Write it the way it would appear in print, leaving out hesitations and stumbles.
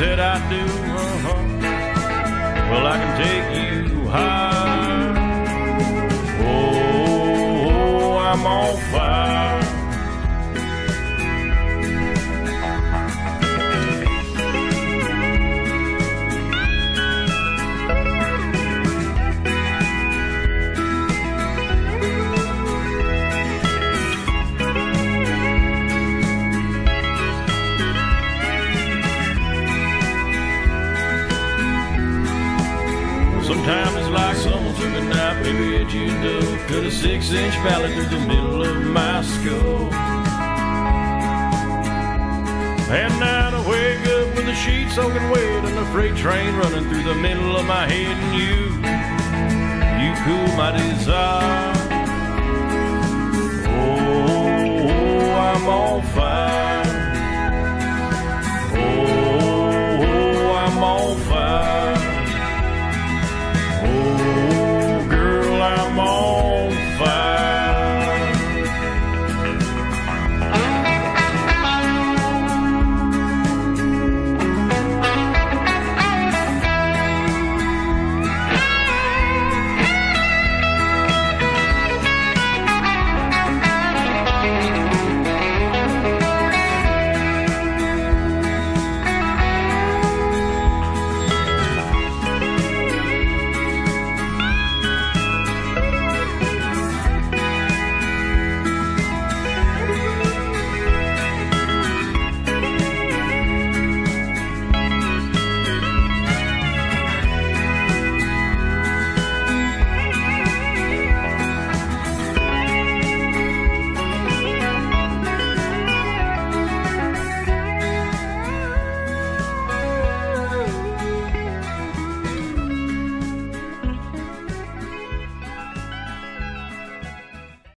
said I do. Well, I can take you high. Oh, I'm on fire. Sometimes it's like someone took a knife, maybe at you and dove, cut a 6-inch mallet through the middle of my skull. And now I wake up with the sheets soaking wet and the freight train running through the middle of my head, and you cool my desire.